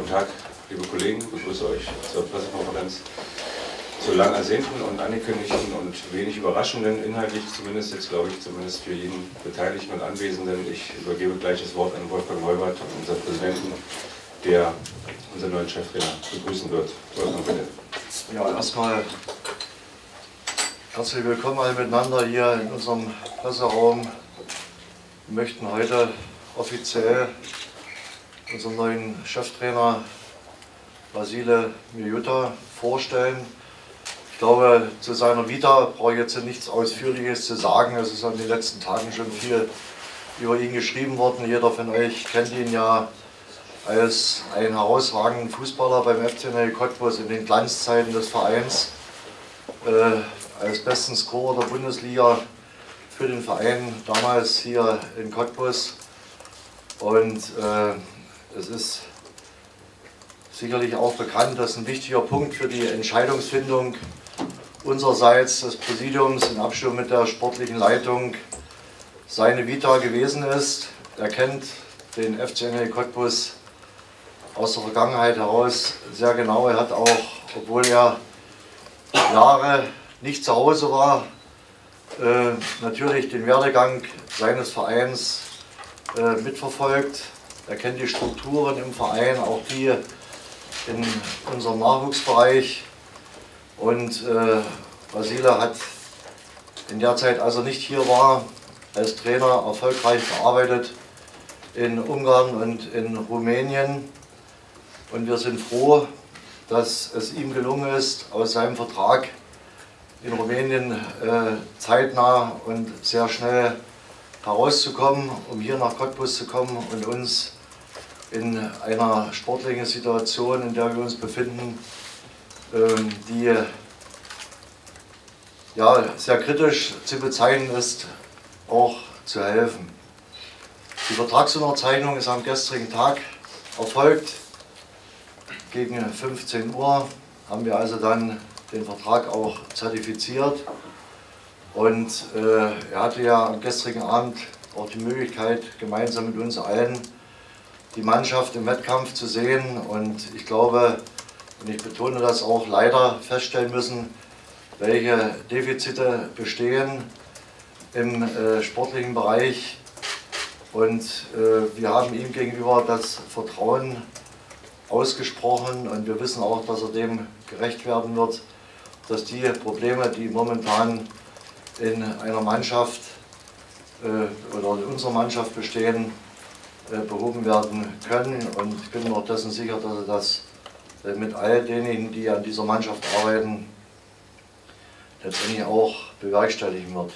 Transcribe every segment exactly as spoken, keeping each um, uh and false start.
guten Tag, liebe Kollegen. Ich begrüße euch zur Pressekonferenz zur lang ersehnten und angekündigten und wenig überraschenden, inhaltlich zumindest jetzt, glaube ich, zumindest für jeden Beteiligten und Anwesenden. Ich übergebe gleich das Wort an Wolfgang Neubert, unseren Präsidenten, der unseren neuen Cheftrainer begrüßen wird. Wolfgang, bitte. Ja, erstmal herzlich willkommen alle miteinander hier in unserem Presseraum. Wir möchten heute offiziell unseren neuen Cheftrainer Vasile Mijuta vorstellen. Ich glaube, zu seiner Vita brauche ich jetzt nichts Ausführliches zu sagen. Es ist in den letzten Tagen schon viel über ihn geschrieben worden. Jeder von euch kennt ihn ja als einen herausragenden Fußballer beim F C N Cottbus in den Glanzzeiten des Vereins, äh, als besten Scorer der Bundesliga für den Verein damals hier in Cottbus. Und äh, es ist sicherlich auch bekannt, dass ein wichtiger Punkt für die Entscheidungsfindung unsererseits des Präsidiums in Abstimmung mit der sportlichen Leitung seine Vita gewesen ist. Er kennt den F C N Cottbus aus der Vergangenheit heraus sehr genau. Er hat auch, obwohl er Jahre nicht zu Hause war, äh, natürlich den Werdegang seines Vereins äh, mitverfolgt. Er kennt die Strukturen im Verein, auch die in unserem Nachwuchsbereich. Und äh, Vasile hat in der Zeit, als er nicht hier war, als Trainer erfolgreich gearbeitet in Ungarn und in Rumänien. Und wir sind froh, dass es ihm gelungen ist, aus seinem Vertrag in Rumänien äh, zeitnah und sehr schnell herauszukommen, um hier nach Cottbus zu kommen und uns in einer sportlichen Situation, in der wir uns befinden, ähm, die ja, sehr kritisch zu bezeichnen ist, auch zu helfen. Die Vertragsunterzeichnung ist am gestrigen Tag erfolgt. Gegen fünfzehn Uhr haben wir also dann den Vertrag auch zertifiziert. Und äh, er hatte ja am gestrigen Abend auch die Möglichkeit, gemeinsam mit uns allen die Mannschaft im Wettkampf zu sehen. Und ich glaube, und ich betone das auch, leider feststellen müssen, welche Defizite bestehen im äh, sportlichen Bereich. Und äh, wir haben ihm gegenüber das Vertrauen ausgesprochen und wir wissen auch, dass er dem gerecht werden wird, dass die Probleme, die momentan in einer Mannschaft äh, oder in unserer Mannschaft bestehen, äh, behoben werden können. Und ich bin mir auch dessen sicher, dass er das äh, mit all denjenigen, die an dieser Mannschaft arbeiten, letztendlich auch bewerkstelligen wird.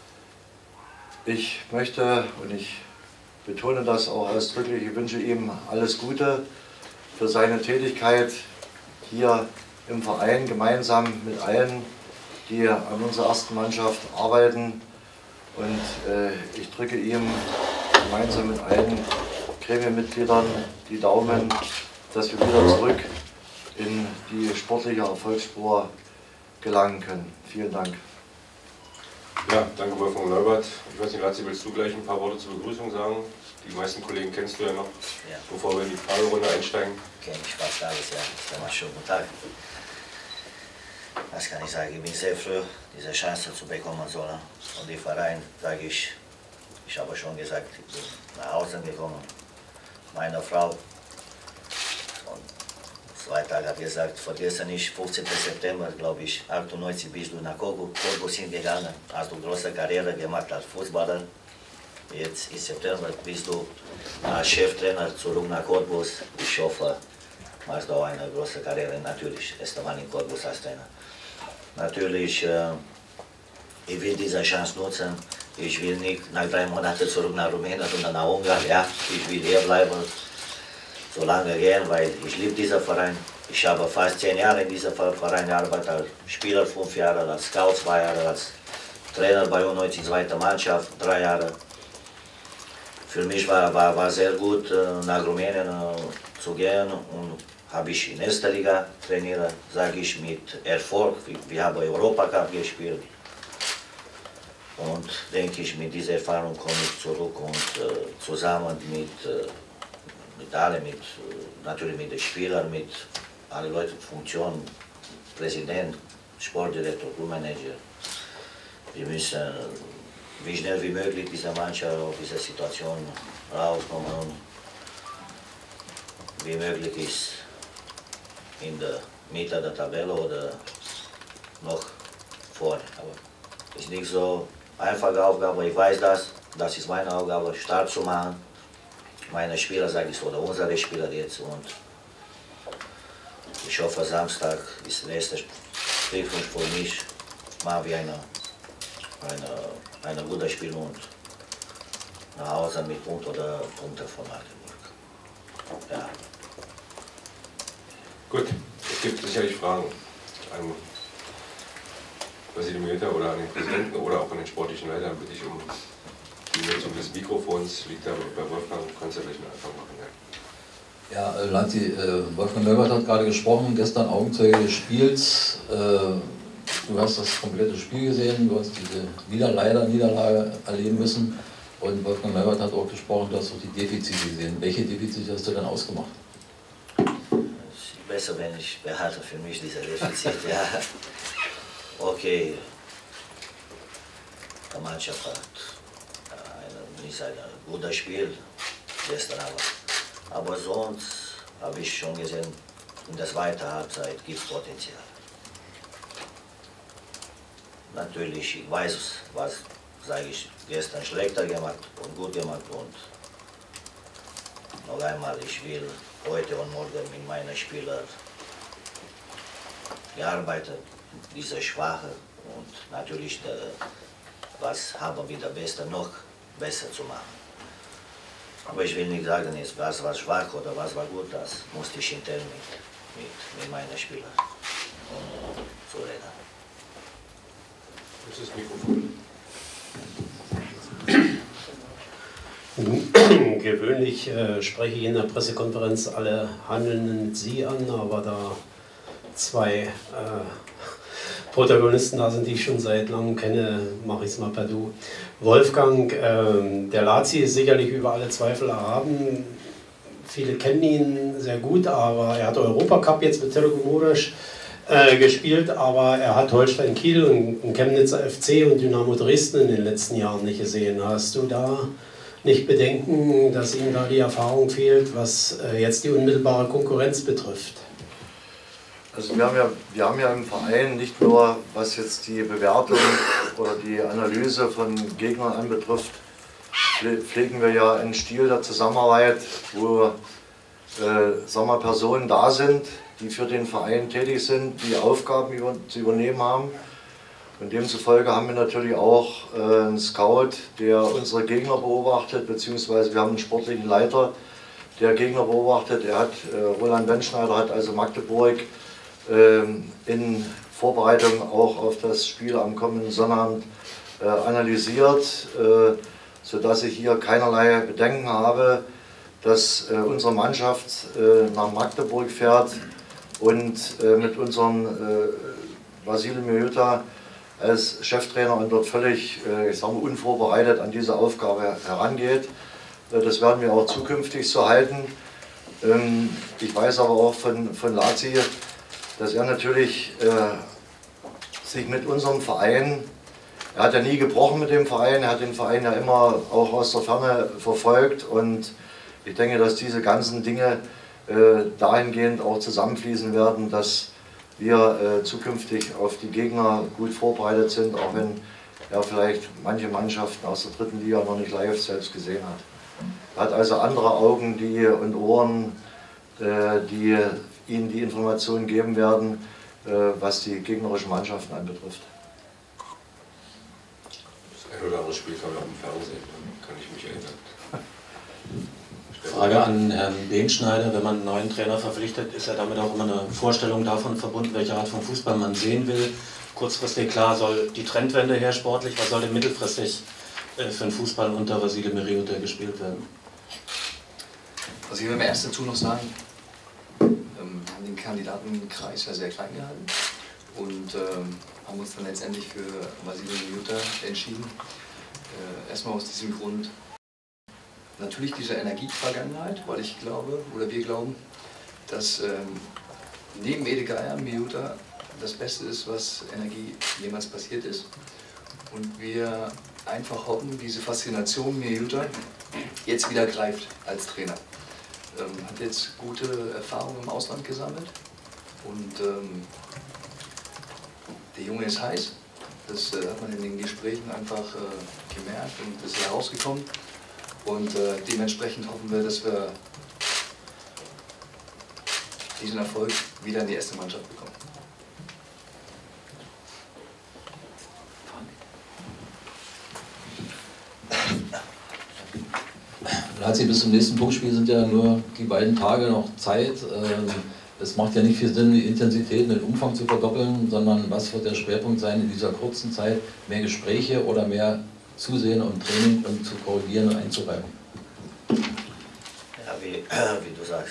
Ich möchte, und ich betone das auch ausdrücklich, ich wünsche ihm alles Gute für seine Tätigkeit hier im Verein, gemeinsam mit allen, die an unserer ersten Mannschaft arbeiten. Und äh, ich drücke ihm gemeinsam mit allen Gremienmitgliedern die Daumen, dass wir wieder zurück in die sportliche Erfolgsspur gelangen können. Vielen Dank. Ja, danke Wolfgang Neubert. Ich weiß nicht, Razzi, willst du gleich ein paar Worte zur Begrüßung sagen? Die meisten Kollegen kennst du ja noch, ja. Bevor wir in die Fragerunde einsteigen. Kenne ich fast alles, ja. Dann schönen guten Tag. Was kann ich sagen? Ich bin sehr froh, diese Chance zu bekommen soll. Und der Verein, sage ich, ich habe schon gesagt, ich bin nach Hause gekommen. Meine Frau, und zwei Tage hat gesagt, vergesse nicht, fünfzehnten September, glaube ich, achtundneunzig bist du nach Cottbus hingegangen, hast du eine große Karriere gemacht als Fußballer. Jetzt im September bist du als Cheftrainer zurück nach Cottbus. Ich hoffe, machst du auch eine große Karriere, natürlich, erst einmal in Cottbus als Trainer. Natürlich, äh, ich will diese Chance nutzen. Ich will nicht nach drei Monaten zurück nach Rumänien und dann nach Ungarn. Ja, ich will hier bleiben, so lange gehen, weil ich liebe diesen Verein. Ich habe fast zehn Jahre in diesem Verein gearbeitet, als Spieler fünf Jahre, als Scout zwei Jahre, als Trainer bei U neunzig zweiter Mannschaft drei Jahre. Für mich war, war, war sehr gut, nach Rumänien äh, zu gehen und habe ich in erster Liga trainiert, sage ich, mit Erfolg. Wir haben Europacup gespielt und denke ich, mit dieser Erfahrung komme ich zurück und äh, zusammen mit äh, mit allen, mit, natürlich mit den Spielern, mit allen Leuten, Funktion, Präsident, Sportdirektor, Clubmanager. Wir müssen wie schnell wie möglich diese Mannschaft aus dieser Situation rauskommen und wie möglich ist in der Mitte der Tabelle oder noch vorne. Aber es ist nicht so eine einfache Aufgabe, ich weiß das, das ist meine Aufgabe, Start zu machen. Meine Spieler, sage ich, oder unsere Spieler jetzt und ich hoffe, Samstag ist der erste Spielpunkt für mich, machen wir eine, eine, eine gute Spiel und nach Hause mit Punkt oder Punkte von Magdeburg. Ja. Gut, es gibt sicherlich Fragen an Vasili Miyota oder an den Präsidenten oder auch an den sportlichen Leiter. Dann bitte ich um die Nutzung des Mikrofons. Liegt da bei Wolfgang, kannst du gleich mal einfach machen. Ja, ja Lanzi, äh, Wolfgang Möllert hat gerade gesprochen, gestern Augenzeuge des Spiels. Äh, du hast das komplette Spiel gesehen, du hast diese Nieder leider Niederlage erleben müssen. Und Wolfgang Möllert hat auch gesprochen, du hast auch die Defizite gesehen. Welche Defizite hast du denn ausgemacht? Besser, wenn ich behalte für mich diese Defizit. Ja. Okay, die Mannschaft hat ein, nicht ein gutes Spiel gestern, aber, aber sonst habe ich schon gesehen, in der zweiten Halbzeit gibt es Potenzial. Natürlich, ich weiß, was, sage ich, gestern schlechter gemacht und gut gemacht und noch einmal, ich will heute und morgen mit meinen Spielern gearbeitet, diese Schwache und natürlich, der, was haben wir das Beste noch besser zu machen. Aber ich will nicht sagen, was war schwach oder was war gut, das musste ich intern mit, mit, mit meinen Spielern zu reden. Das ist das Mikrofon. Gewöhnlich äh, spreche ich in der Pressekonferenz alle Handelnden mit Sie an, aber da zwei äh, Protagonisten da sind, die ich schon seit langem kenne, mache ich es mal per Du. Wolfgang, äh, der Lazi ist sicherlich über alle Zweifel erhaben. Viele kennen ihn sehr gut, aber er hat Europacup jetzt mit Telekom Mureš äh, gespielt, aber er hat Holstein Kiel und Chemnitzer F C und Dynamo Dresden in den letzten Jahren nicht gesehen. Hast du da nicht bedenken, dass ihm da die Erfahrung fehlt, was äh, jetzt die unmittelbare Konkurrenz betrifft? Also wir haben, ja, wir haben ja im Verein nicht nur, was jetzt die Bewertung oder die Analyse von Gegnern anbetrifft, pflegen wir ja einen Stil der Zusammenarbeit, wo äh, sagen wir, Personen da sind, die für den Verein tätig sind, die Aufgaben über, zu übernehmen haben. Und demzufolge haben wir natürlich auch äh, einen Scout, der unsere Gegner beobachtet, beziehungsweise wir haben einen sportlichen Leiter, der Gegner beobachtet. Er hat, äh, Roland Benschneider hat also Magdeburg äh, in Vorbereitung auch auf das Spiel am kommenden Sonnabend äh, analysiert, äh, sodass ich hier keinerlei Bedenken habe, dass äh, unsere Mannschaft äh, nach Magdeburg fährt und äh, mit unserem äh, Vasili Miyota als Cheftrainer und dort völlig ich sag mal, unvorbereitet an diese Aufgabe herangeht. Das werden wir auch zukünftig so halten. Ich weiß aber auch von, von Lazi, dass er natürlich äh, sich mit unserem Verein, er hat ja nie gebrochen mit dem Verein, er hat den Verein ja immer auch aus der Ferne verfolgt und ich denke, dass diese ganzen Dinge äh, dahingehend auch zusammenfließen werden, dass wir äh, zukünftig auf die Gegner gut vorbereitet sind, auch wenn er vielleicht manche Mannschaften aus der dritten Liga noch nicht live selbst gesehen hat. Er hat also andere Augen die, und Ohren, äh, die ihm die Informationen geben werden, äh, was die gegnerischen Mannschaften anbetrifft. Das ein oder andere Spiel kam ja auch im Fernsehen, kann ich mich erinnern. Frage an Herrn Benschneider, wenn man einen neuen Trainer verpflichtet, ist ja damit auch immer eine Vorstellung davon verbunden, welche Art von Fußball man sehen will. Kurzfristig klar soll die Trendwende her sportlich, was soll denn mittelfristig äh, für einen Fußball unter Vasili Miyota gespielt werden? Also ich will mir erst dazu noch sagen, ähm, wir haben den Kandidatenkreis ja sehr klein gehalten und ähm, haben uns dann letztendlich für Vasili Miyota entschieden. Äh, erstmal aus diesem Grund, natürlich diese Energievergangenheit, weil ich glaube, oder wir glauben, dass ähm, neben Ede Geier Miuta das Beste ist, was Energie jemals passiert ist. Und wir einfach hoffen, diese Faszination Miuta jetzt wieder greift als Trainer. Ähm, hat jetzt gute Erfahrungen im Ausland gesammelt und ähm, der Junge ist heiß. Das äh, hat man in den Gesprächen einfach äh, gemerkt und ist herausgekommen. Und äh, dementsprechend hoffen wir, dass wir diesen Erfolg wieder in die erste Mannschaft bekommen. Lazio, bis zum nächsten Punktspiel sind ja nur die beiden Tage noch Zeit. Es macht ja nicht viel Sinn, die Intensität und den Umfang zu verdoppeln, sondern was wird der Schwerpunkt sein in dieser kurzen Zeit? Mehr Gespräche oder mehr Zusehen und Training, um zu korrigieren und einzugreifen? Ja, wie, wie du sagst,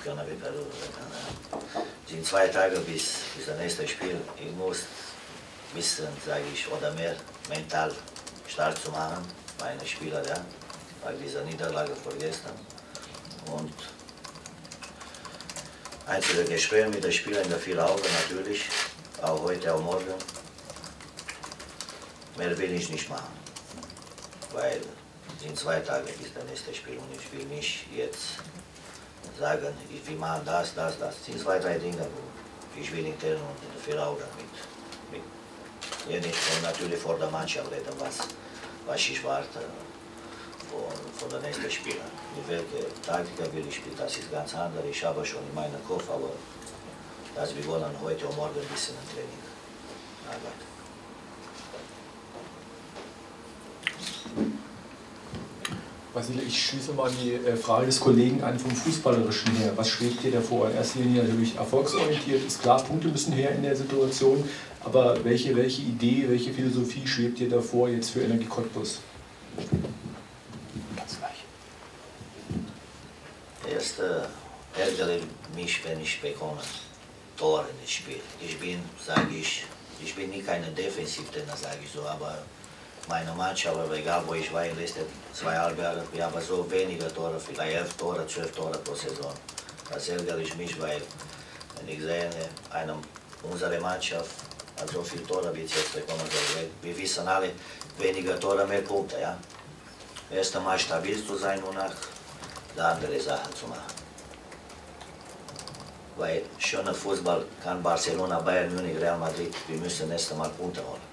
sind zwei Tage bis, bis das nächste Spiel. Ich muss wissen, sage ich, oder mehr mental stark zu machen, meine Spieler, ja, weil diese Niederlage vorgestern. Und einzelne Gespräche mit den Spielern in der vier Augen natürlich, auch heute, auch morgen. Mehr will ich nicht machen, weil es sind zwei Tage bis das nächste Spiel und ich will nicht jetzt sagen, wir machen das, das, das. Es sind zwei, drei Dinge, wo ich will intern und in der vier Augen mit, mit ja, nicht, und natürlich vor der Mannschaft reden, was, was ich warte von, von der nächsten Spiel. Mit welcher Taktik will ich spielen, das ist ganz anders. Ich habe schon in meinem Kopf, aber das wir wollen heute und morgen ein bisschen im Training arbeiten. Vasile, ich schließe mal die Frage des Kollegen an vom Fußballerischen her. Was schwebt dir da vor? In erster Linie natürlich erfolgsorientiert, ist klar, Punkte müssen her in der Situation, aber welche, welche Idee, welche Philosophie schwebt dir da vor jetzt für Energie Cottbus? Ganz gleich. Erst äh, ärgere mich, wenn ich bekomme Tore in das Spiel. Ich bin, sage ich, ich bin nicht kein Defensivtrainer, sage ich so, aber meine Mannschaft, aber egal wo ich war in den letzten zwei Jahren, wir haben so wenige Tore, vielleicht elf Tore, zwölf Tore pro Saison. Das ärgere ich mich, weil wenn ich sehe, eine, unsere Mannschaft hat so viele Tore wie jetzt bekommen. Wir wissen alle, weniger Tore, mehr Punkte. Ja? Erst einmal stabil zu sein und nach der andere Sachen zu machen. Weil schöner Fußball kann Barcelona, Bayern Munich, Real Madrid, wir müssen erst einmal Punkte holen.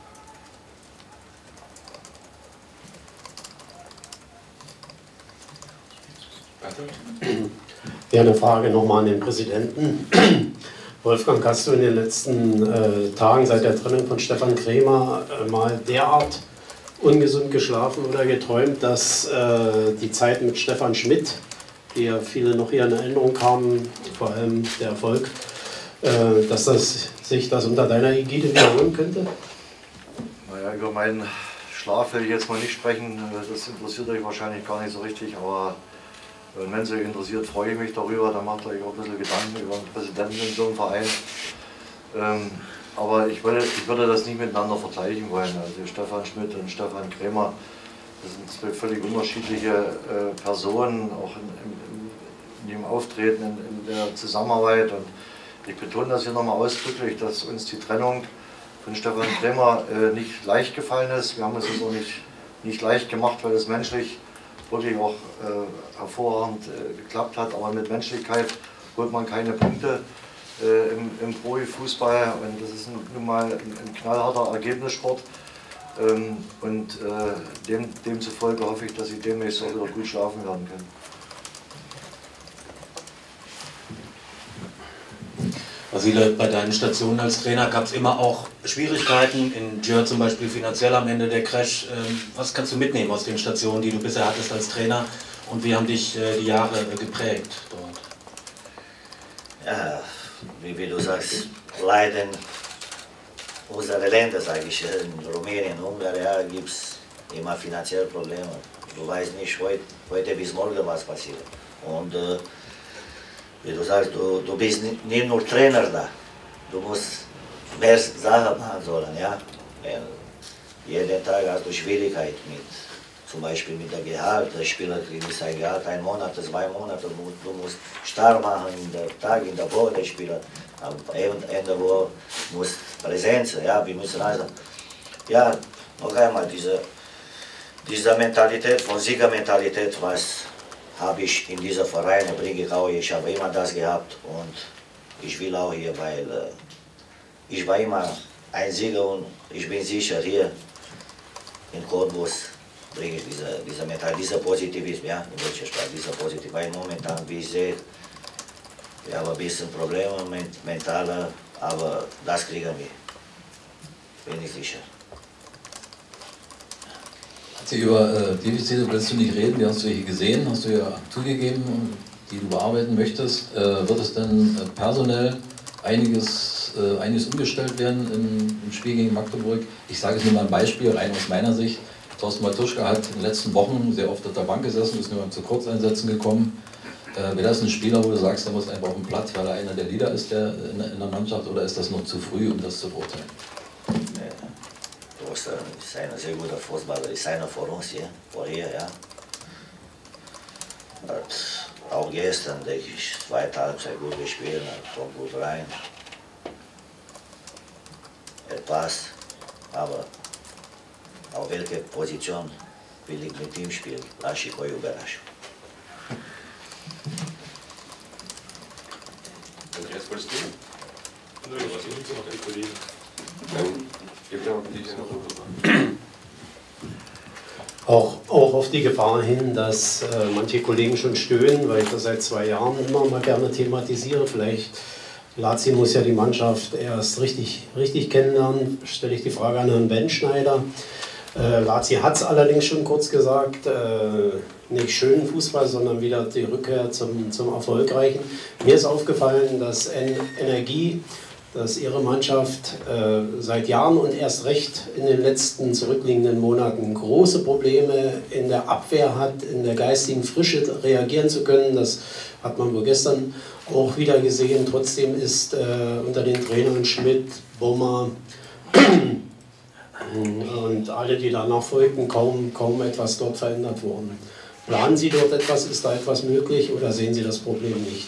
Ja, eine Frage nochmal an den Präsidenten. Wolfgang, hast du in den letzten äh, Tagen seit der Trennung von Stefan Krämer äh, mal derart ungesund geschlafen oder geträumt, dass äh, die Zeit mit Stefan Schmidt, die ja viele noch hier in Erinnerung kamen, vor allem der Erfolg, äh, dass das, sich das unter deiner Ägide wiederholen könnte? Naja, über meinen Schlaf will ich jetzt mal nicht sprechen, das interessiert euch wahrscheinlich gar nicht so richtig, aber wenn es euch interessiert, freue ich mich darüber, dann macht euch auch ein bisschen Gedanken über den Präsidenten in so einem Verein. Ähm, aber ich würde, ich würde das nicht miteinander vergleichen wollen. Also Stefan Schmidt und Stefan Krämer, das sind zwei völlig unterschiedliche äh, Personen, auch in, in, in dem Auftreten, in, in der Zusammenarbeit. Und ich betone das hier nochmal ausdrücklich, dass uns die Trennung von Stefan Krämer äh, nicht leicht gefallen ist. Wir haben es uns auch nicht, nicht leicht gemacht, weil es menschlich wirklich auch äh, hervorragend äh, geklappt hat, aber mit Menschlichkeit holt man keine Punkte äh, im, im Profifußball und das ist nun mal ein, ein knallharter Ergebnissport ähm, und äh, dem, demzufolge hoffe ich, dass Sie demnächst auch wieder gut schlafen werden können. Vasile, bei deinen Stationen als Trainer gab es immer auch Schwierigkeiten, in Djör zum Beispiel finanziell am Ende der Crash. Was kannst du mitnehmen aus den Stationen, die du bisher hattest als Trainer und wie haben dich die Jahre geprägt dort? Ja, wie, wie du sagst, leiden unsere Länder, sage ich, in Rumänien, Ungarn, ja, gibt es immer finanzielle Probleme. Du weißt nicht heute, heute bis morgen was passiert. Und, äh, wie du sagst, du, du bist nicht, nicht nur Trainer da, du musst mehr Sachen machen sollen, ja. Jeden Tag hast du Schwierigkeiten mit zum Beispiel mit der Gehalt, der Spieler kriegt sein Gehalt ein Monat, zwei Monate, du musst stark machen in der Tag, in der Woche der Spieler. Am Ende der Woche muss Präsenz, ja, wir müssen also, ja, noch einmal, diese, diese Mentalität, von Siegermentalität, was habe ich in dieser Vereine, bringe ich auch, ich habe immer das gehabt und ich will auch hier, weil äh, ich war immer ein Sieger und ich bin sicher, hier in Cottbus bringe ich diese, diese Mentalität, dieser Positivismus, ja, in welcher Sprache, dieser Positivismus, weil momentan, wie ich sehe, wir haben ein bisschen Probleme, mentale, aber das kriegen wir, bin ich sicher. Über äh, Defizite willst du nicht reden, die hast du hier gesehen, hast du ja zugegeben, die du bearbeiten möchtest. Äh, wird es denn äh, personell einiges, äh, einiges umgestellt werden im, im Spiel gegen Magdeburg? Ich sage es nur mal ein Beispiel, rein aus meiner Sicht. Thorsten Matuschka hat in den letzten Wochen sehr oft auf der Bank gesessen, ist nur zu Kurzeinsätzen gekommen. Äh, Wäre das ein Spieler, wo du sagst, der muss einfach auf den Platz, weil er einer der Leader ist der, in, in der Mannschaft, oder ist das noch zu früh, um das zu beurteilen? Thorsten ist ein sehr guter Fußballer, ist einer von uns hier, vorher, ja. Hat auch gestern, denke ich, zweite Halbzeit gut gespielt, kommt gut rein. Er passt, aber auf welche Position will ich mit ihm spielen, lasse ich euch überraschen. Andreas, wolltest du? Nö, was sind noch die Kollegen? Dann gibt es noch die noch Auch, auch auf die Gefahr hin, dass äh, manche Kollegen schon stöhnen, weil ich das seit zwei Jahren immer mal gerne thematisiere. Vielleicht, Lazio muss ja die Mannschaft erst richtig, richtig kennenlernen, stelle ich die Frage an Herrn Benschneider. Äh, Lazio hat es allerdings schon kurz gesagt, äh, nicht schönen Fußball, sondern wieder die Rückkehr zum, zum Erfolgreichen. Mir ist aufgefallen, dass en Energie, dass Ihre Mannschaft äh, seit Jahren und erst recht in den letzten zurückliegenden Monaten große Probleme in der Abwehr hat, in der geistigen Frische reagieren zu können. Das hat man wohl gestern auch wieder gesehen. Trotzdem ist äh, unter den Trainern Schmidt, Bommer und alle, die danach folgten, kaum, kaum etwas dort verändert worden. Planen Sie dort etwas? Ist da etwas möglich oder sehen Sie das Problem nicht?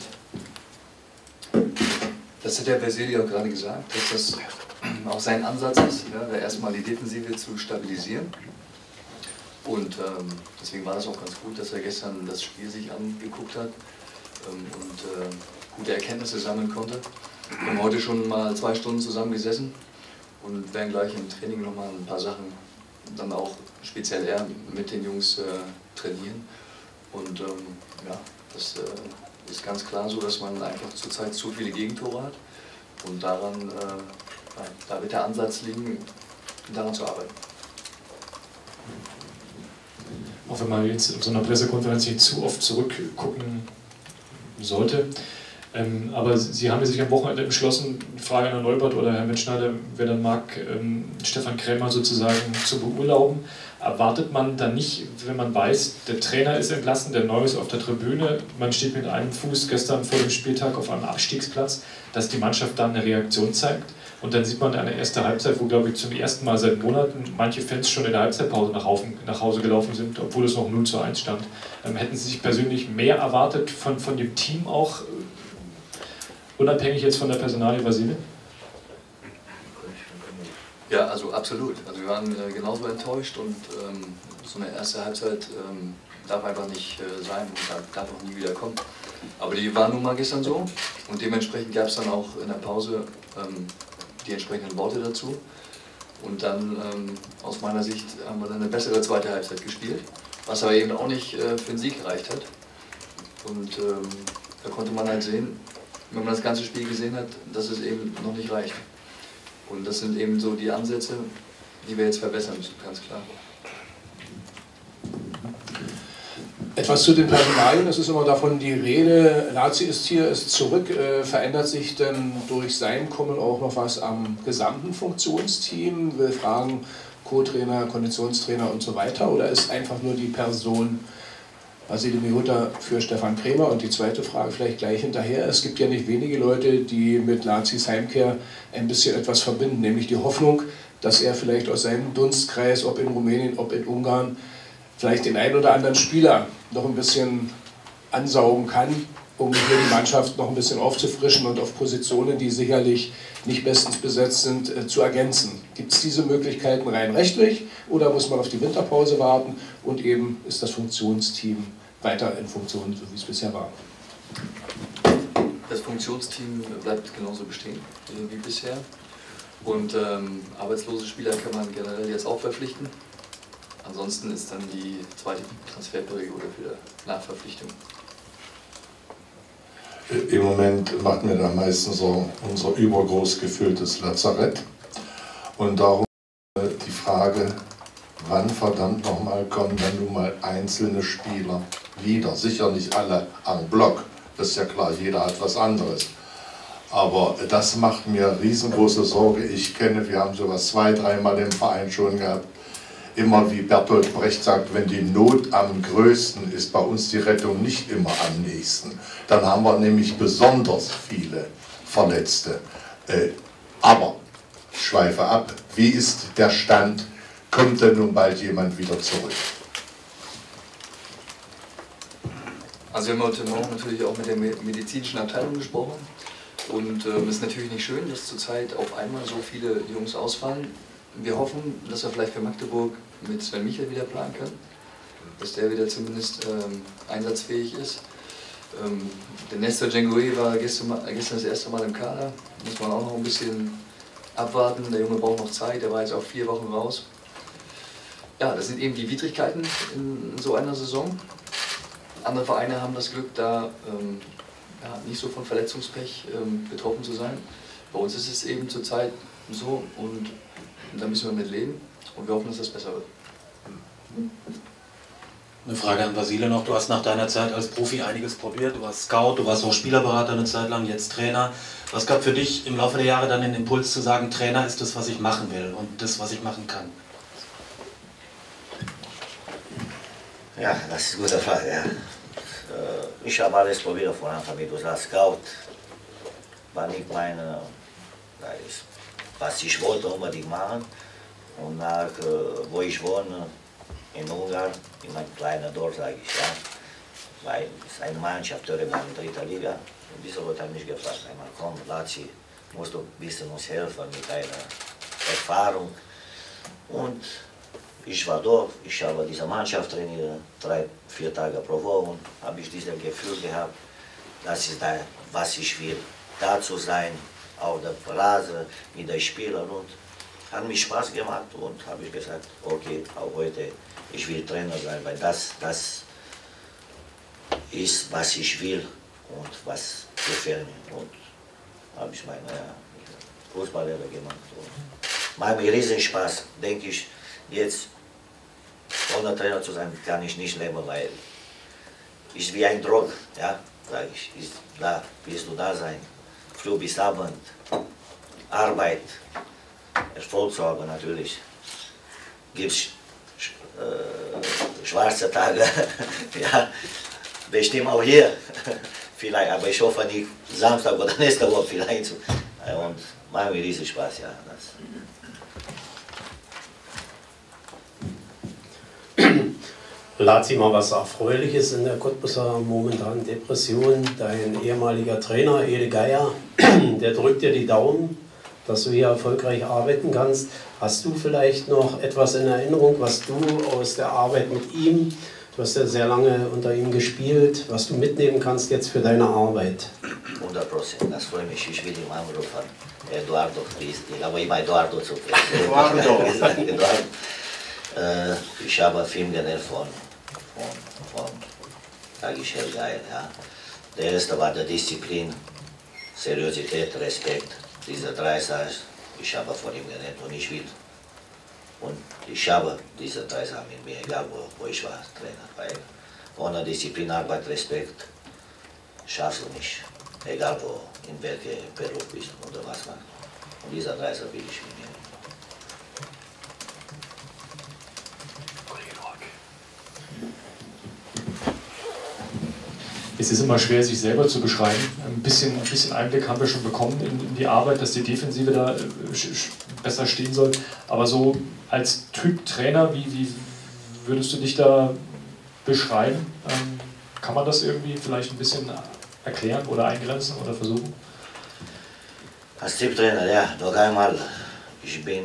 Das hat der Vasili auch gerade gesagt, dass das auch sein Ansatz ist, ja, da erstmal die Defensive zu stabilisieren. Und ähm, deswegen war das auch ganz gut, dass er gestern das Spiel sich angeguckt hat ähm, und äh, gute Erkenntnisse sammeln konnte. Wir haben heute schon mal zwei Stunden zusammen gesessen und werden gleich im Training nochmal ein paar Sachen dann auch speziell er mit den Jungs äh, trainieren. Und ähm, ja, das äh, ist ganz klar so, dass man einfach zurzeit zu viele Gegentore hat. Und daran, äh, ja, da wird der Ansatz liegen, daran zu arbeiten. Auch wenn man jetzt in so einer Pressekonferenz nicht zu oft zurückgucken sollte. Ähm, aber Sie haben sich am Wochenende entschlossen, Frage an Herrn Neubert oder Herrn Benschneider, wer dann mag, ähm, Stefan Krämer sozusagen zu beurlauben. Erwartet man dann nicht, wenn man weiß, der Trainer ist entlassen, der Neu ist auf der Tribüne, man steht mit einem Fuß gestern vor dem Spieltag auf einem Abstiegsplatz, dass die Mannschaft dann eine Reaktion zeigt? Und dann sieht man eine erste Halbzeit, wo, glaube ich, zum ersten Mal seit Monaten manche Fans schon in der Halbzeitpause nach Hause, nach Hause gelaufen sind, obwohl es noch null zu eins stand. Ähm, hätten Sie sich persönlich mehr erwartet von, von dem Team auch, unabhängig jetzt von der Personalie Vasile? Ja, also absolut. Also wir waren äh, genauso enttäuscht und ähm, so eine erste Halbzeit ähm, darf einfach nicht äh, sein und darf auch nie wieder kommen. Aber die waren nun mal gestern so und dementsprechend gab es dann auch in der Pause ähm, die entsprechenden Worte dazu. Und dann ähm, aus meiner Sicht haben wir dann eine bessere zweite Halbzeit gespielt, was aber eben auch nicht äh, für den Sieg gereicht hat. Und ähm, da konnte man halt sehen, wenn man das ganze Spiel gesehen hat, dass es eben noch nicht reicht. Und das sind eben so die Ansätze, die wir jetzt verbessern müssen, ganz klar. Etwas zu den Personalien, es ist immer davon die Rede, Lazio ist hier, ist zurück. Äh, verändert sich denn durch sein Kommen auch noch was am gesamten Funktionsteam? Will fragen, Co-Trainer, Konditionstrainer und so weiter, oder ist einfach nur die Person Vasile Mihuta für Stefan Krämer? Und die zweite Frage vielleicht gleich hinterher. Es gibt ja nicht wenige Leute, die mit Lazios Heimkehr ein bisschen etwas verbinden, nämlich die Hoffnung, dass er vielleicht aus seinem Dunstkreis, ob in Rumänien, ob in Ungarn, vielleicht den einen oder anderen Spieler noch ein bisschen ansaugen kann, um hier die Mannschaft noch ein bisschen aufzufrischen und auf Positionen, die sicherlich nicht bestens besetzt sind, äh, zu ergänzen. Gibt es diese Möglichkeiten rein rechtlich oder muss man auf die Winterpause warten und eben ist das Funktionsteam weiter in Funktion, so wie es bisher war? Das Funktionsteam bleibt genauso bestehen wie bisher. Und ähm, arbeitslose Spieler kann man generell jetzt auch verpflichten. Ansonsten ist dann die zweite Transferperiode für Nachverpflichtung. Im Moment macht mir da meistens so unser übergroß gefülltes Lazarett. Und darum die Frage, wann verdammt nochmal kommen dann nun mal einzelne Spieler wieder? Sicher nicht alle en bloc, das ist ja klar, jeder hat was anderes. Aber das macht mir riesengroße Sorge. Ich kenne, wir haben sowas zwei, dreimal im Verein schon gehabt, immer wie Bertolt Brecht sagt, wenn die Not am größten ist, bei uns die Rettung nicht immer am nächsten. Dann haben wir nämlich besonders viele Verletzte. Aber, schweife ab, wie ist der Stand? Kommt denn nun bald jemand wieder zurück? Also wir haben heute Morgen natürlich auch mit der medizinischen Abteilung gesprochen. Und ähm, es ist natürlich nicht schön, dass zurzeit auf einmal so viele Jungs ausfallen. Wir hoffen, dass wir vielleicht für Magdeburg mit Sven Michel wieder planen können, dass der wieder zumindest ähm, einsatzfähig ist. Ähm, der Nestor Djengoe war gestern, mal, gestern das erste Mal im Kader, muss man auch noch ein bisschen abwarten. Der Junge braucht noch Zeit, der war jetzt auch vier Wochen raus. Ja, das sind eben die Widrigkeiten in so einer Saison. Andere Vereine haben das Glück, da ähm, ja, nicht so von Verletzungspech ähm, betroffen zu sein. Bei uns ist es eben zurzeit so und da müssen wir mit leben und wir hoffen, dass das besser wird. Eine Frage an Vasile noch. Du hast nach deiner Zeit als Profi einiges probiert. Du warst Scout, du warst auch Spielerberater eine Zeit lang, jetzt Trainer. Was gab für dich im Laufe der Jahre dann den Impuls zu sagen, Trainer ist das, was ich machen will und das, was ich machen kann? Ja, das ist eine gute Frage. Ja. Ich habe alles probiert von Anfang an. Du sagst, Scout war nicht meine, was ich wollte unbedingt machen. Und nach, wo ich wohne, in Ungarn, in einem kleinen Dorf, sage ich, ja, weil es ist eine Mannschaft, die in der dritten Liga. Und diese Leute haben mich gefragt, einmal komm, Lazi, musst du ein bisschen uns helfen mit deiner Erfahrung. Und ich war da, ich habe diese Mannschaft trainiert, drei, vier Tage pro Woche, habe ich dieses Gefühl gehabt, das ist da, was ich will, da zu sein, auf der Rasen, mit den Spielern und hat mich Spaß gemacht und habe ich gesagt, okay, auch heute, ich will Trainer sein, weil das, das ist, was ich will und was gefällt mir und habe ich meine ja, Fußballlehre gemacht und macht mir riesen Spaß, denke ich. Jetzt, ohne Trainer zu sein, kann ich nicht leben, weil ist wie ein Drog, ja, sage ich, ist da, willst du da sein, früh bis Abend, Arbeit, Erfolg zu haben natürlich, gibt es äh, schwarze Tage, ja, bestimmt auch hier, vielleicht, aber ich hoffe nicht Samstag oder nächste Woche vielleicht, und macht mir riesen Spaß, ja. Das. Lazi, mal was Erfreuliches in der Cottbuser momentan Depression. Dein ehemaliger Trainer Ede Geier, der drückt dir die Daumen, dass du hier erfolgreich arbeiten kannst. Hast du vielleicht noch etwas in Erinnerung, was du aus der Arbeit mit ihm, du hast ja sehr lange unter ihm gespielt, was du mitnehmen kannst jetzt für deine Arbeit? hundert Prozent, das freut mich. Ich will ihn anrufen. Eduardo, aber immer Eduardo zu Eduardo. Eduardo. Äh, ich habe viel gelernt von, von, von sage ich, Herr Geier. Ja. Der erste war die Disziplin, Seriosität, Respekt. Diese drei Sachen, ich habe von ihm gelernt und ich will. Und ich habe diese drei Sachen mit mir, egal wo, wo ich war, Trainer. Weil ohne Disziplin, Arbeit, Respekt schaffst du nicht. Egal wo, in welchem Beruf bist oder was man. Und diese drei Sachen will ich mit mir. Es ist immer schwer, sich selber zu beschreiben. Ein bisschen, ein bisschen Einblick haben wir schon bekommen in, in die Arbeit, dass die Defensive da äh, besser stehen soll. Aber so als Typ Trainer, wie, wie, würdest du dich da beschreiben? Ähm, kann man das irgendwie vielleicht ein bisschen erklären oder eingrenzen oder versuchen? Als Teamtrainer, ja, noch einmal, ich bin,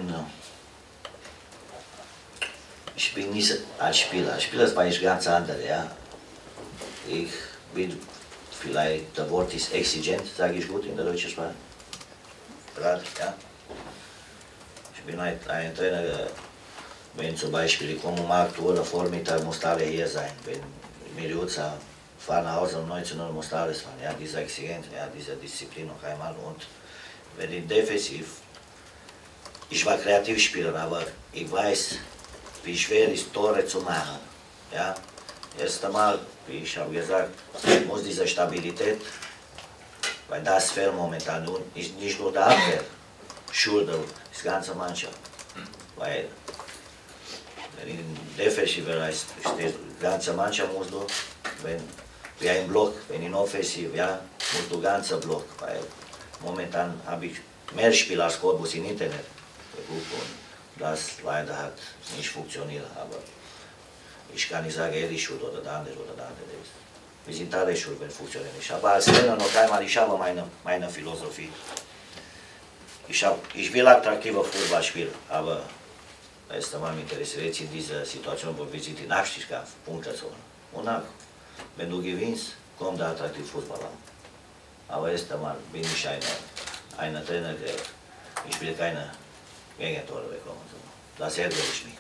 ich bin nicht als Spieler. Als Spieler war ich ganz anders, ja. Ich bin, vielleicht, das Wort ist exigent, sage ich gut in der deutschen Sprache. Gerade, ja. Ich bin ein, ein Trainer, wenn zum Beispiel ich komme um acht Uhr, Vormittag muss alle hier sein. Wenn Miliuza fahren nach Hause um neunzehn Uhr, muss alles fahren. Ja, diese Exigenz, ja, diese Disziplin noch einmal. Und wenn ich defensiv, ich war Kreativspieler, aber ich weiß, wie schwer ist, Tore zu machen. Ja, erst einmal, wie ich habe gesagt, muss diese Stabilität, weil das fehlt momentan und ist nicht nur der Abwehr, Schuld ist die ganze Mannschaft. Weil wenn in defensiver Bereich steht, die ganze Mannschaft muss du, wenn wie ein Block, wenn in Offensiv, ja, muss du ganze Block, weil momentan habe ich mehr Spieler als Cottbus im Internet geguckt und das leider hat nicht funktioniert, aber ich kann nicht sagen, er ist schuld oder der andere oder der andere ist. Wir sind alle schuld, wenn es funktioniert nicht. Aber als Trainer noch einmal, ich habe meine, meine Philosophie. Ich, hab, ich will attraktiver Fußball spielen, aber erst einmal mich interessiert in dieser Situation, wo wir sind in Abstiegskampf, Punktezone. Und dann, wenn du gewinnst, kommt der attraktive Fußball an. Aber erst einmal bin ich ein einer Trainer, der ich will keine Gegentore bekommen. Das ärgere ich mich.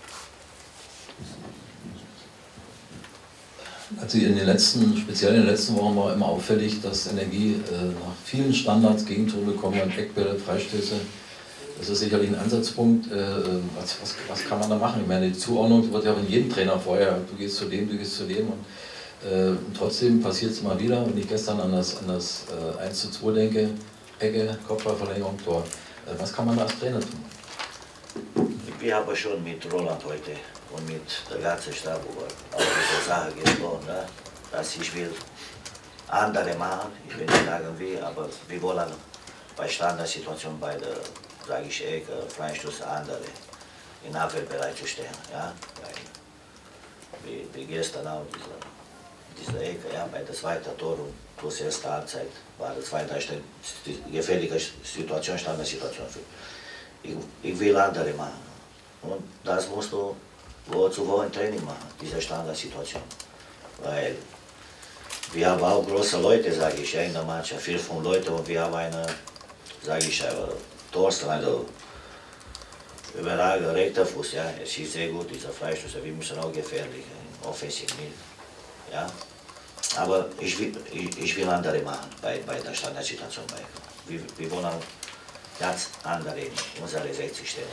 Also in den letzten, speziell in den letzten Wochen war immer auffällig, dass Energie äh, nach vielen Standards Gegentore bekommen hat, Eckbälle, Freistöße. Das ist sicherlich ein Ansatzpunkt. Äh, was, was, was kann man da machen? Ich meine, die Zuordnung wird ja von jedem Trainer vorher, du gehst zu dem, du gehst zu dem. Und, äh, und trotzdem passiert es immer wieder, wenn ich gestern an das, an das äh, eins zu zwei denke, Ecke, Kopfballverlängerung, Tor. Äh, was kann man da als Trainer tun? Wir haben schon mit Roland heute und mit der ganzen Stab über diese Sache gesprochen, ne? Dass ich will andere machen, ich will nicht sagen wie, aber wir wollen bei Standardsituationen bei der, sage ich, Ecke, Freistoß andere in Abwehrbereich zu stehen. Ja? Weil, wie, wie gestern auch diese, diese Ecke, ja, bei der zweiten Tor und plus erste Halbzeit war die zweite gefährliche Situation, Standardsituation. Ich, ich will andere machen. Und das musst du wo zu wo ein Training machen, diese Standardsituation. Weil wir haben auch große Leute, sage ich, in der Mannschaft, vier, fünf Leute und wir haben eine, sage ich, Thorsten, also überragender rechter Fuß, ja, er schießt sehr gut, dieser Freistoß, wir müssen auch gefährlich, offensiv mit, ja. Aber ich will, ich, ich will andere machen bei, bei der Standardsituation. Wir, wir wollen ganz andere in unsere sechzig stellen.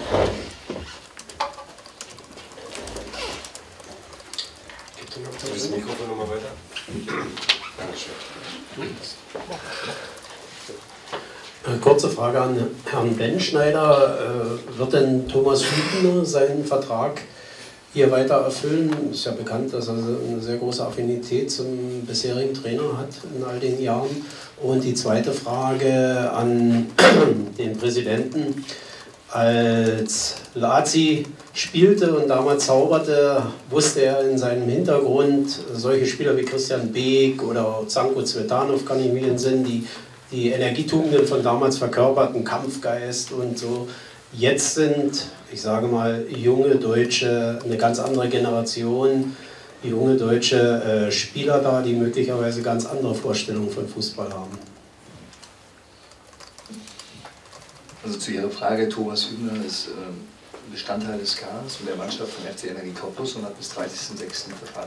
Das Mikrofon nochmal weiter. Dankeschön. Kurze Frage an Herrn Benschneider. Wird denn Thomas Hübner seinen Vertrag hier weiter erfüllen? Ist ja bekannt, dass er eine sehr große Affinität zum bisherigen Trainer hat in all den Jahren. Und die zweite Frage an den Präsidenten. Als Lazi spielte und damals zauberte, wusste er in seinem Hintergrund solche Spieler wie Christian Beek oder Zanko Zvetanov, kann ich mich entsinnen, die die Energietugenden von damals verkörperten, Kampfgeist und so. Jetzt sind, ich sage mal, junge Deutsche, eine ganz andere Generation, junge deutsche äh, Spieler da, die möglicherweise ganz andere Vorstellungen von Fußball haben. Also zu Ihrer Frage, Thomas Hübner ist ähm, Bestandteil des Kaders und der Mannschaft von F C Energie Cottbus und hat bis dreißigsten sechsten Vertrag.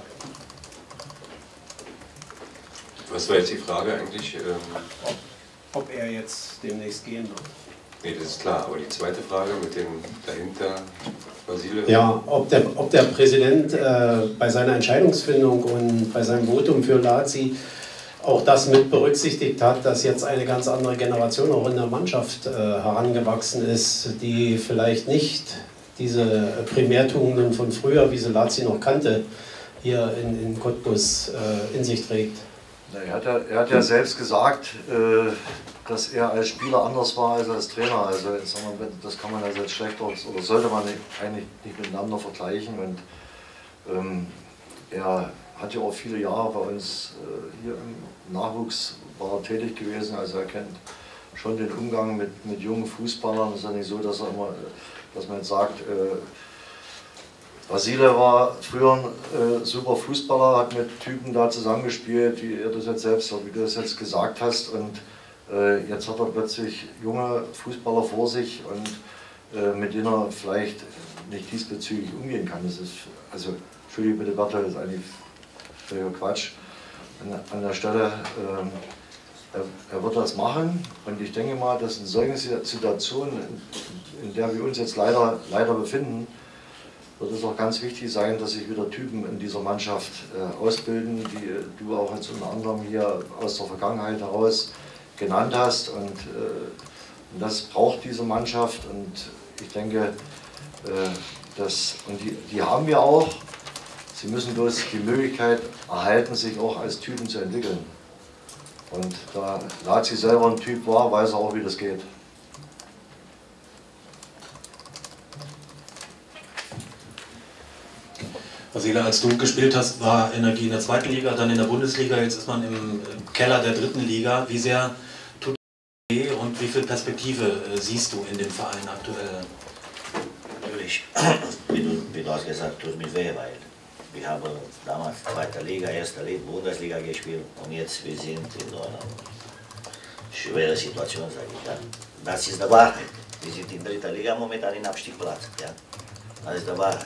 Was war jetzt die Frage eigentlich? Ähm, Ob er jetzt demnächst gehen wird. nee, das ist klar, aber die zweite Frage mit dem dahinter, Basile? Ja, ob der, ob der Präsident äh, bei seiner Entscheidungsfindung und bei seinem Votum für Lazi auch das mit berücksichtigt hat, dass jetzt eine ganz andere Generation auch in der Mannschaft äh, herangewachsen ist, die vielleicht nicht diese Primärtugenden von früher, wie sie Lazi noch kannte, hier in, in Cottbus äh, in sich trägt. Er hat ja, er hat ja selbst gesagt, äh, dass er als Spieler anders war als als Trainer. Also sagen wir, das kann man also jetzt schlecht oder sollte man nicht, eigentlich nicht miteinander vergleichen. Und Ähm, er hat ja auch viele Jahre bei uns äh, hier im Nachwuchs war er tätig gewesen, also er kennt schon den Umgang mit, mit jungen Fußballern. Es ist ja nicht so, dass, er immer, dass man jetzt sagt, äh, Vasile war früher ein äh, super Fußballer, hat mit Typen da zusammengespielt, wie er das jetzt selbst, wie du das jetzt gesagt hast, und äh, jetzt hat er plötzlich junge Fußballer vor sich und äh, mit denen er vielleicht nicht diesbezüglich umgehen kann. Das ist, also, Entschuldigung bitte Berthold, das ist eigentlich völliger Quatsch an, an der Stelle. Äh, er, er wird das machen und ich denke mal, dass in solchen Situationen, in, in der wir uns jetzt leider, leider befinden, wird es auch ganz wichtig sein, dass sich wieder Typen in dieser Mannschaft äh, ausbilden, die du auch jetzt unter anderem hier aus der Vergangenheit heraus genannt hast. Und, äh, und das braucht diese Mannschaft und ich denke, äh, das, und die, die haben wir auch. Sie müssen bloß die Möglichkeit erhalten, sich auch als Typen zu entwickeln. Und da Lazi selber ein Typ war, weiß er auch, wie das geht. Vasile, als du gespielt hast, war Energie in der zweiten Liga, dann in der Bundesliga, jetzt ist man im Keller der dritten Liga. Wie sehr tut das weh und wie viel Perspektive äh, siehst du in dem Verein aktuell? Natürlich, wie du, wie du hast gesagt, tut mir weh, weil wir haben damals zweite Liga, erste Liga, Bundesliga gespielt und jetzt wir sind in so einer schweren Situation, sage ich. Ja. Das ist die Wahrheit. Wir sind in dritter Liga momentan in Abstiegsplatz. Ja. Das ist die Wahrheit.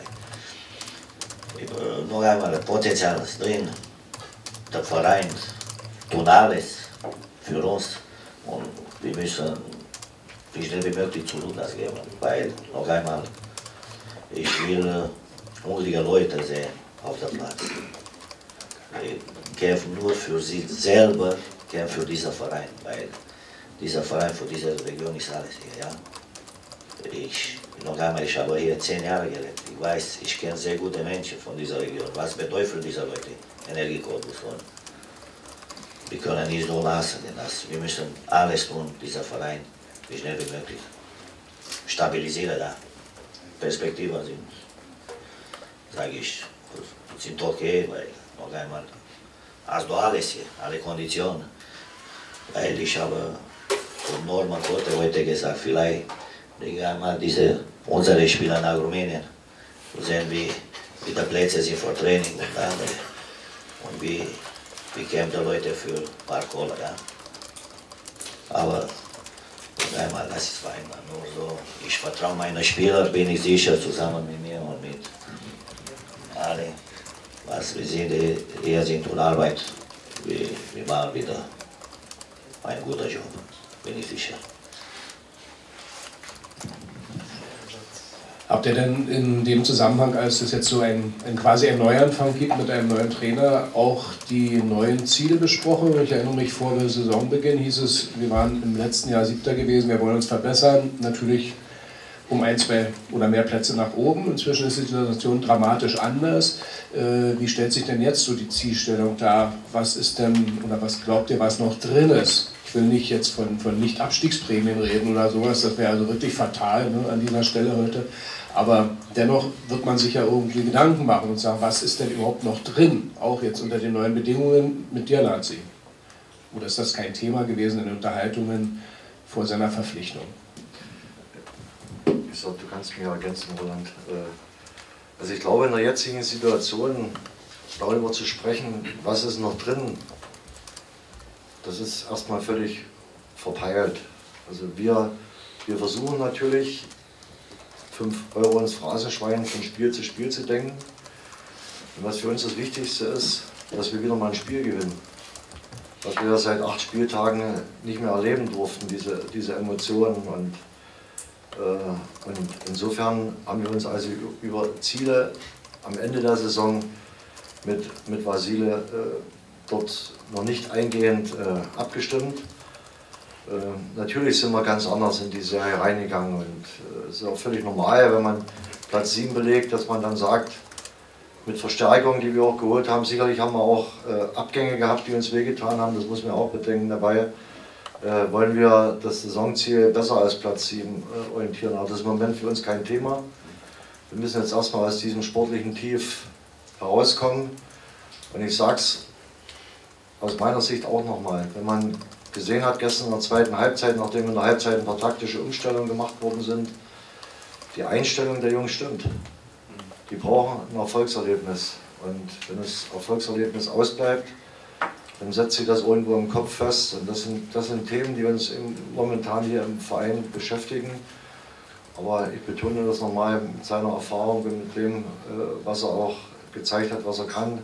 Noch einmal, Potenzial ist drin, der Verein tut alles für uns und wir müssen wie schnell wie möglich Zulass geben, weil, noch einmal, ich will hungrige Leute sehen auf dem Platz. Die kämpfen nur für sich selber, kämpfen für diesen Verein, weil dieser Verein für diese Region ist alles hier. Ja? Ich, noch einmal, ich habe hier zehn Jahre gelebt. Ich weiß, ich kenne sehr gute Menschen von dieser Region. Was bedeutet diese Leute? Energiekorpus. Wir können nicht so lassen, dass wir müssen alles tun, dieser Verein, wie schnell wie möglich. Stabilisieren da. Perspektiven sind, sage ich, sind okay, weil, noch einmal, hast du alles hier, alle Konditionen. Weil ich habe von Norman Kotte heute gesagt, vielleicht bringen wir einmal diese, unsere Spieler nach Rumänien. So sehen wie, wie die Plätze sind für Training und andere. Und wie, wie kämpfen die Leute für ein paar Kohle. Ja. Aber einmal, das ist fein. Nur so, ich vertraue meinen Spielern, bin ich sicher, zusammen mit mir und mit allen, was wir sind, hier sind und Arbeit. Wir, wir machen wieder einen guten Job, bin ich sicher. Habt ihr denn in dem Zusammenhang, als es jetzt so ein, ein quasi einen Neuanfang gibt mit einem neuen Trainer, auch die neuen Ziele besprochen? Ich erinnere mich, vor dem Saisonbeginn hieß es, wir waren im letzten Jahr Siebter gewesen, wir wollen uns verbessern, natürlich um ein, zwei oder mehr Plätze nach oben. Inzwischen ist die Situation dramatisch anders. Äh, wie stellt sich denn jetzt so die Zielstellung dar? Was ist denn, oder was glaubt ihr, was noch drin ist? Ich will nicht jetzt von, von Nicht-Abstiegsprämien reden oder sowas, das wäre also wirklich fatal, ne, an dieser Stelle heute. Aber dennoch wird man sich ja irgendwie Gedanken machen und sagen, was ist denn überhaupt noch drin, auch jetzt unter den neuen Bedingungen mit dir, Lazi? Oder ist das kein Thema gewesen in den Unterhaltungen vor seiner Verpflichtung? Ich sag, du kannst mich ergänzen, Roland. Also ich glaube, in der jetzigen Situation darüber zu sprechen, was ist noch drin, das ist erstmal völlig verpeilt. Also wir, wir versuchen natürlich, fünf Euro ins Phrasenschwein von Spiel zu Spiel zu denken. Und was für uns das Wichtigste ist, dass wir wieder mal ein Spiel gewinnen. Was wir seit acht Spieltagen nicht mehr erleben durften, diese, diese Emotionen. Und, äh, und insofern haben wir uns also über Ziele am Ende der Saison mit, mit Vasile äh, dort noch nicht eingehend äh, abgestimmt. Äh, natürlich sind wir ganz anders in die Serie reingegangen und es äh, ist auch völlig normal, wenn man Platz sieben belegt, dass man dann sagt, mit Verstärkung, die wir auch geholt haben, sicherlich haben wir auch äh, Abgänge gehabt, die uns wehgetan haben, das muss man auch bedenken dabei, äh, wollen wir das Saisonziel besser als Platz sieben äh, orientieren, aber das ist im Moment für uns kein Thema. Wir müssen jetzt erstmal aus diesem sportlichen Tief herauskommen. Und ich sage es aus meiner Sicht auch nochmal, wenn man gesehen hat gestern in der zweiten Halbzeit, nachdem in der Halbzeit ein paar taktische Umstellungen gemacht worden sind, die Einstellung der Jungs stimmt. Die brauchen ein Erfolgserlebnis. Und wenn das Erfolgserlebnis ausbleibt, dann setzt sich das irgendwo im Kopf fest. Und das sind, das sind Themen, die uns im, momentan hier im Verein beschäftigen. Aber ich betone das nochmal mit seiner Erfahrung und mit dem, was er auch gezeigt hat, was er kann.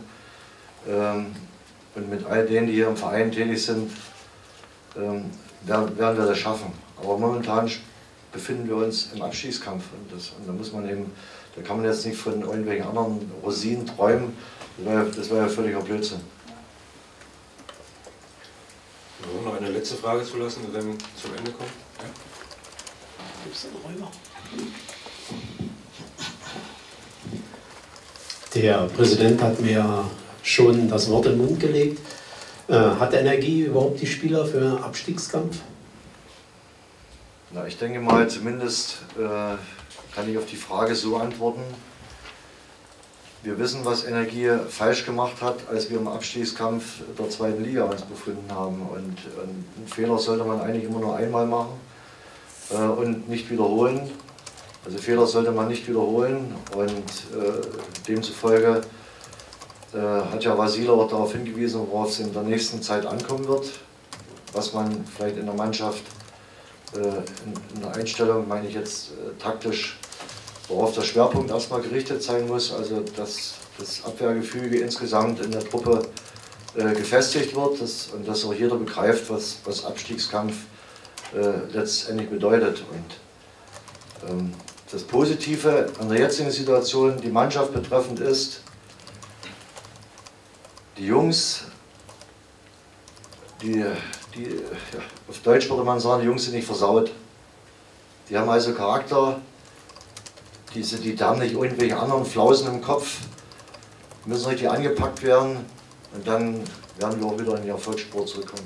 Und mit all denen, die hier im Verein tätig sind, werden wir das schaffen. Aber momentan befinden wir uns im Abstiegskampf. Und, das, und da muss man eben, da kann man jetzt nicht von irgendwelchen anderen Rosinen träumen. Das wäre, das wäre ja völliger Blödsinn. Wir wollen noch eine letzte Frage zulassen und dann zum Ende kommen. Ja. Der Präsident hat mir schon das Wort in den Mund gelegt. Äh, hat Energie überhaupt die Spieler für Abstiegskampf? Na, ich denke mal, zumindest äh, kann ich auf die Frage so antworten. Wir wissen, was Energie falsch gemacht hat, als wir im Abstiegskampf der zweiten Liga uns befunden haben. Und, und einen Fehler sollte man eigentlich immer nur einmal machen äh, und nicht wiederholen. Also Fehler sollte man nicht wiederholen und äh, demzufolge äh, hat ja Vasile auch darauf hingewiesen, worauf es in der nächsten Zeit ankommen wird, was man vielleicht in der Mannschaft, äh, in, in der Einstellung, meine ich jetzt äh, taktisch, worauf der Schwerpunkt erstmal gerichtet sein muss, also dass das Abwehrgefüge insgesamt in der Truppe äh, gefestigt wird das, und dass auch jeder begreift, was, was Abstiegskampf äh, letztendlich bedeutet. Und, ähm, das Positive an der jetzigen Situation, die Mannschaft betreffend, ist, die Jungs, die, die ja, auf Deutsch würde man sagen, die Jungs sind nicht versaut. Die haben also Charakter, die, die haben nicht irgendwelche anderen Flausen im Kopf, müssen richtig angepackt werden und dann werden wir auch wieder in die Erfolgsspur zurückkommen.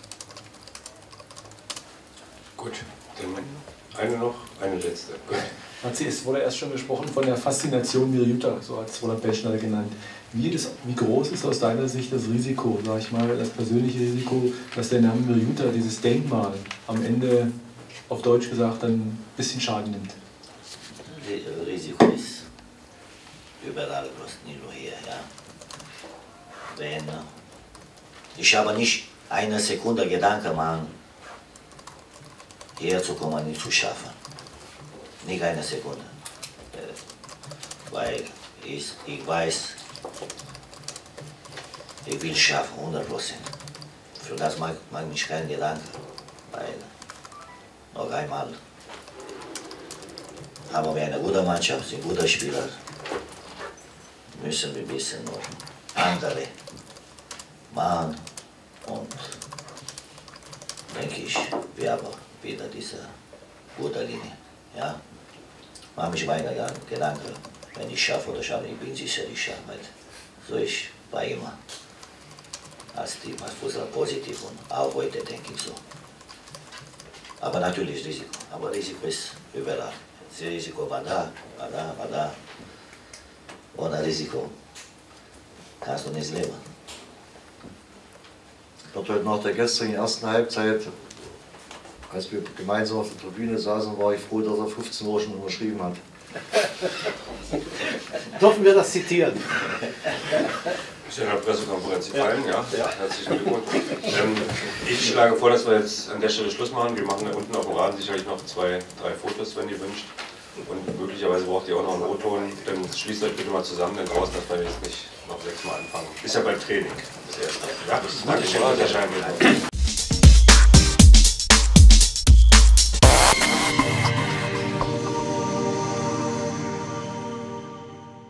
Gut, dann eine noch, eine letzte. Gut. Es wurde erst schon gesprochen von der Faszination Mirjuta, so hat es Roland Peschner genannt. Wie, das, wie groß ist aus deiner Sicht das Risiko, sag ich mal, das persönliche Risiko, dass der Name Mirjuta, dieses Denkmal, am Ende, auf Deutsch gesagt, dann ein bisschen Schaden nimmt? Risiko ist überall groß, nicht nur hier. Ja. Wenn ich habe nicht eine Sekunde Gedanken machen, hierher zu kommen, nicht zu schaffen. Nicht eine Sekunde. Weil ich, ich weiß, ich will schaffen, hundert Prozent. Für das mag, mag ich keinen Gedanken. Weil noch einmal haben wir eine gute Mannschaft, sind gute Spieler. Müssen wir ein bisschen nur andere machen. Und denke ich, wir haben wieder diese gute Linie. Ja? Mache mich meine Gedanken, wenn ich schaffe oder schaffe, ich bin sicher, ich schaffe. So ich war immer als Team, als Fußball positiv und auch heute denke ich so. Aber natürlich Risiko, aber Risiko ist überall. Das Risiko war da, war da, war da. Ohne Risiko kannst du nicht leben. Dort heute nach der gestrigen ersten Halbzeit, als wir gemeinsam auf der Tribüne saßen, war ich froh, dass er fünfzehn Uhr schon unterschrieben hat. Dürfen wir das zitieren? Ist ja in der Pressekonferenz gefallen, ja. ja. Herzlichen Glückwunsch. Ähm, ich schlage vor, dass wir jetzt an der Stelle Schluss machen. Wir machen da unten auf dem Rasen sicherlich noch zwei, drei Fotos, wenn ihr wünscht. Und möglicherweise braucht ihr auch noch einen O-Ton. Dann schließt euch bitte mal zusammen, dann draußen, dass wir jetzt nicht noch sechsmal anfangen. Ist ja beim Training das erste. Ja, Dankeschön, das erscheint mir.